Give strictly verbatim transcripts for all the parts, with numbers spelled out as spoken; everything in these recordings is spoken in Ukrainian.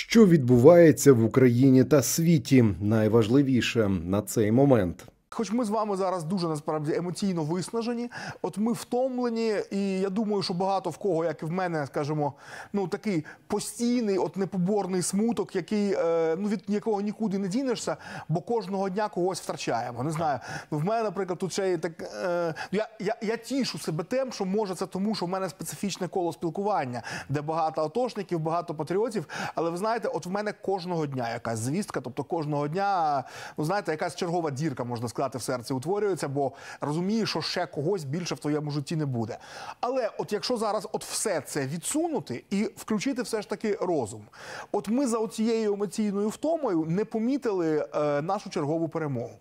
Що відбувається в Україні та світі? Найважливіше на цей момент. Хоч ми з вами зараз дуже, насправді, емоційно виснажені, от ми втомлені, і я думаю, що багато в кого, як і в мене, скажімо, ну, такий постійний, от непоборний смуток, який, е, ну, від якого нікуди не дінешся, бо кожного дня когось втрачаємо. Не знаю, ну, в мене, наприклад, тут ще є так, е, я, я, я тішу себе тим, що може це тому, що в мене специфічне коло спілкування, де багато атошників, багато патріотів, але ви знаєте, от в мене кожного дня якась звістка, тобто кожного дня, ну, знаєте, якась чергова дірка, можна сказати, в серці утворюється, бо розумієш, що ще когось більше в твоєму житті не буде. Але от якщо зараз от все це відсунути і включити все ж таки розум, от ми за цією емоційною втомою не помітили е, нашу чергову перемогу.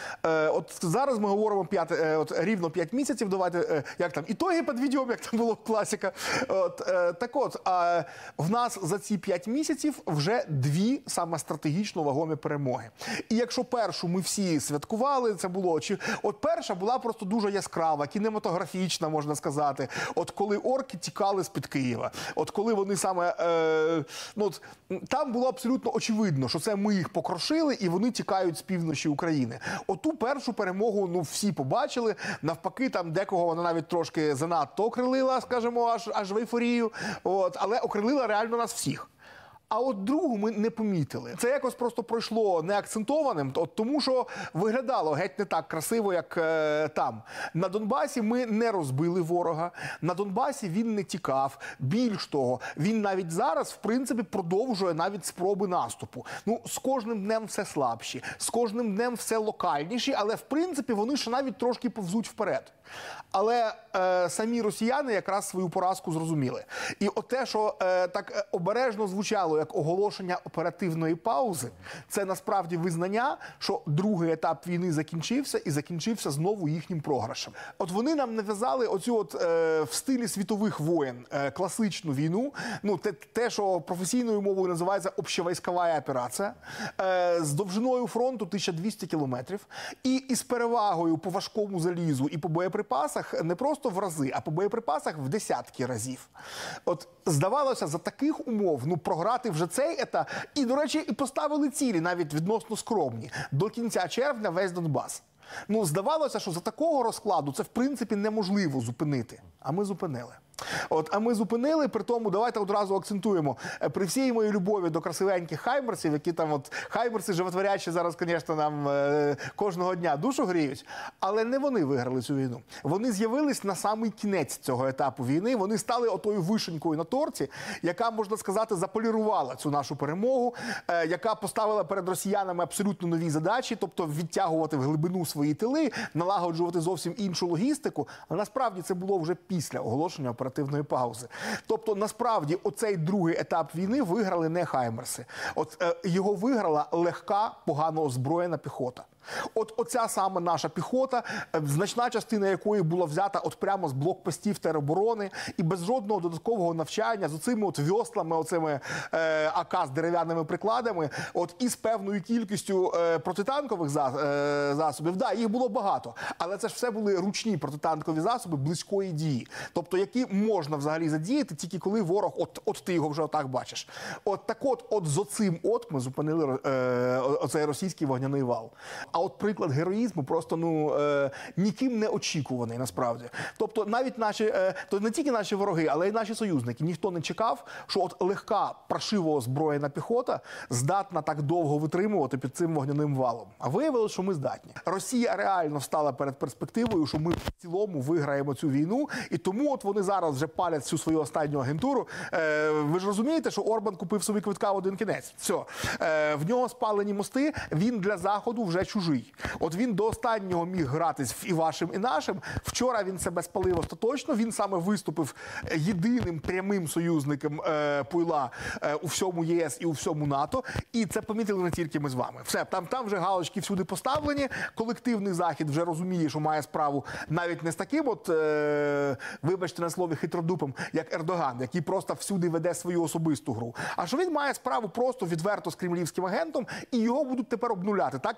Е, от зараз ми говоримо п'ять, е, от, рівно п'ять місяців, давайте, е, як там, ітоги підведемо, як там було класика. От, е, так от, е, в нас за ці п'ять місяців вже дві саме стратегічно вагомі перемоги. І якщо першу ми всі святкували, це було, чи, от перша була просто дуже яскрава, кінематографічна, можна сказати, от коли орки тікали з-під Києва, от коли вони саме, е, ну, от, там було абсолютно очевидно, що це ми їх покрошили і вони тікають з півночі України. Оту першу перемогу, ну, всі побачили. Навпаки, там декого вона навіть трошки занадто окрилила, скажімо, аж, аж в ейфорію. От, але окрилила реально нас всіх. А от другу ми не помітили. Це якось просто пройшло неакцентованим, от тому що виглядало геть не так красиво, як е, там. На Донбасі ми не розбили ворога, на Донбасі він не тікав. Більш того, він навіть зараз, в принципі, продовжує навіть спроби наступу. Ну, з кожним днем все слабші, з кожним днем все локальніші, але, в принципі, вони ще навіть трошки повзуть вперед. Але е, самі росіяни якраз свою поразку зрозуміли. І от те, що е, так обережно звучало, як оголошення оперативної паузи, це насправді визнання, що другий етап війни закінчився і закінчився знову їхнім програшем. От вони нам нав'язали оцю от е, в стилі світових воєн е, класичну війну, ну те, те, що професійною мовою називається общевойскова операція, е, з довжиною фронту тисяча двісті кілометрів і із перевагою по важкому залізу і по боєприпасах не просто в рази, а по боєприпасах в десятки разів. От здавалося, за таких умов, ну, програти вже цей етап, і, до речі, і поставили цілі, навіть відносно скромні, до кінця червня весь Донбас. Ну, здавалося, що за такого розкладу це, в принципі, неможливо зупинити. А ми зупинили. От, а ми зупинили, при тому, давайте одразу акцентуємо, при всій моїй любові до красивеньких хаймерсів, які там, от, хаймерси животворячі зараз, звісно, нам е, кожного дня душу гріють, але не вони виграли цю війну. Вони з'явились на самий кінець цього етапу війни, вони стали отою вишенькою на торті, яка, можна сказати, заполірувала цю нашу перемогу, е, яка поставила перед росіянами абсолютно нові задачі, тобто відтягувати в глибину свої тили, налагоджувати зовсім іншу логістику, а насправді це було вже після оголошення оперативної паузи. Тобто, насправді, оцей другий етап війни виграли не хаймерси. От е, його виграла легка, погано озброєна піхота. От оця саме наша піхота, значна частина якої була взята от прямо з блокпостів тероборони і без жодного додаткового навчання, з оцими от вьослами, оцими е, АК з дерев'яними прикладами, от і з певною кількістю е, протитанкових за, е, засобів. Да, їх було багато, але це ж все були ручні протитанкові засоби близької дії, тобто які можна взагалі задіяти тільки коли ворог, от, от ти його вже отак бачиш. От так от, от з оцим от ми зупинили е, оцей російський вогняний вал. А от приклад героїзму просто, ну, е, ніким не очікуваний, насправді. Тобто навіть наші, е, то не тільки наші вороги, але й наші союзники. Ніхто не чекав, що от легка, паршиво озброєна піхота здатна так довго витримувати під цим вогняним валом. А виявилося, що ми здатні. Росія реально стала перед перспективою, що ми в цілому виграємо цю війну, і тому от вони зараз вже палять всю свою останню агентуру. Е, ви ж розумієте, що Орбан купив собі квитка в один кінець. Все. Е, в нього спалені мости, він для Заходу вже чужий. От він до останнього міг гратись і вашим, і нашим. Вчора він себе спалив остаточно, він саме виступив єдиним прямим союзником е, Пуйла е, у всьому ЄС і у всьому НАТО. І це помітили не тільки ми з вами. Все, там, там вже галочки всюди поставлені, колективний Захід вже розуміє, що має справу навіть не з таким от, е, вибачте на слові, хитродупом, як Ердоган, який просто всюди веде свою особисту гру. А що він має справу просто відверто з кремлівським агентом, і його будуть тепер обнуляти, так як, в принципі,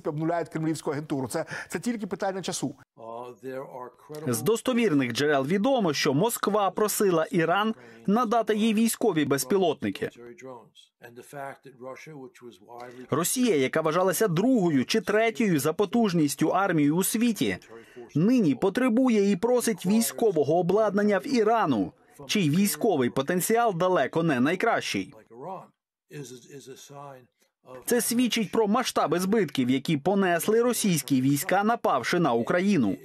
принципі обнуляють кремлівську агентуру. Це, це тільки питання часу. З достовірних джерел відомо, що Москва просила Іран надати їй військові безпілотники. Росія, яка вважалася другою чи третьою за потужністю армією у світі, нині потребує і просить військового обладнання в Ірану, чий військовий потенціал далеко не найкращий. Це свідчить про масштаби збитків, які понесли російські війська, напавши на Україну.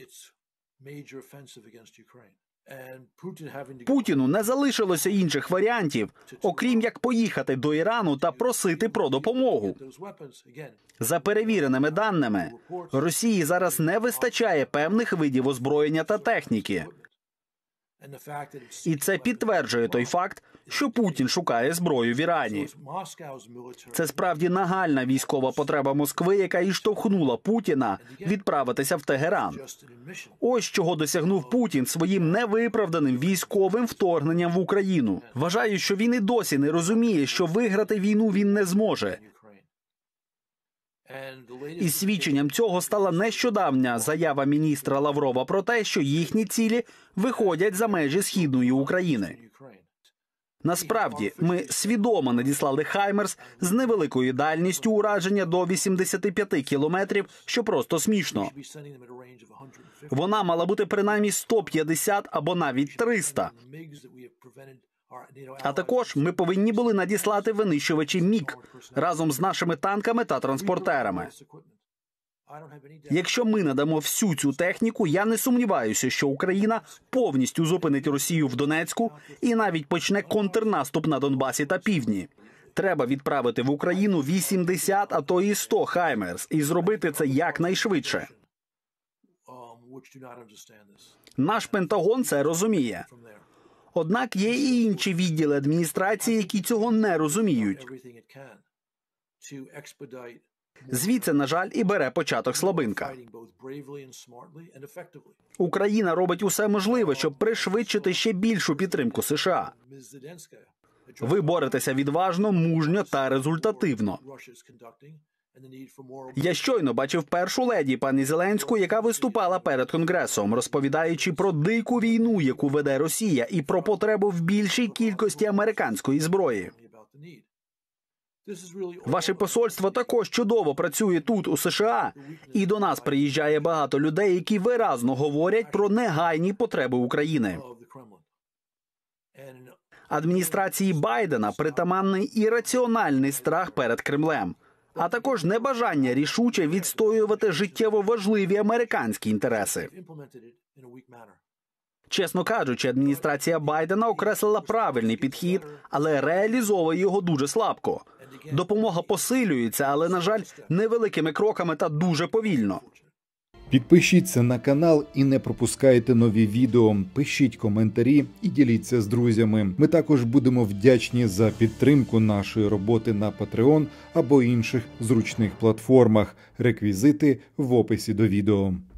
Путіну не залишилося інших варіантів, окрім як поїхати до Ірану та просити про допомогу. За перевіреними даними, Росії зараз не вистачає певних видів озброєння та техніки. І це підтверджує той факт, що Путін шукає зброю в Ірані. Це справді нагальна військова потреба Москви, яка і штовхнула Путіна відправитися в Тегеран. Ось чого досягнув Путін своїм невиправданим військовим вторгненням в Україну. Вважаю, що він і досі не розуміє, що виграти війну він не зможе. І свідченням цього стала нещодавня заява міністра Лаврова про те, що їхні цілі виходять за межі Східної України. Насправді, ми свідомо надіслали «Хаймерс» з невеликою дальністю ураження до вісімдесят п'ять кілометрів, що просто смішно. Вона мала бути принаймні сто п'ятдесят або навіть триста. А також ми повинні були надіслати винищувачі МіГ разом з нашими танками та транспортерами. Якщо ми надамо всю цю техніку, я не сумніваюся, що Україна повністю зупинить Росію в Донецьку і навіть почне контрнаступ на Донбасі та Півдні. Треба відправити в Україну вісімдесят, а то і сто «Хаймерс» і зробити це якнайшвидше. Наш Пентагон це розуміє. Однак є і інші відділи адміністрації, які цього не розуміють. Звідси, на жаль, і бере початок слабинка. Україна робить усе можливе, щоб пришвидшити ще більшу підтримку США. Ви боретеся відважно, мужньо та результативно. Я щойно бачив першу леді пані Зеленську, яка виступала перед Конгресом, розповідаючи про дику війну, яку веде Росія, і про потребу в більшій кількості американської зброї. Ваше посольство також чудово працює тут, у США, і до нас приїжджає багато людей, які виразно говорять про негайні потреби України. Адміністрації Байдена притаманний ірраціональний страх перед Кремлем, а також небажання рішуче відстоювати життєво важливі американські інтереси. Чесно кажучи, адміністрація Байдена окреслила правильний підхід, але реалізовує його дуже слабко. Допомога посилюється, але, на жаль, невеликими кроками та дуже повільно. Підпишіться на канал і не пропускайте нові відео. Пишіть коментарі і діліться з друзями. Ми також будемо вдячні за підтримку нашої роботи на Patreon або інших зручних платформах. Реквізити в описі до відео.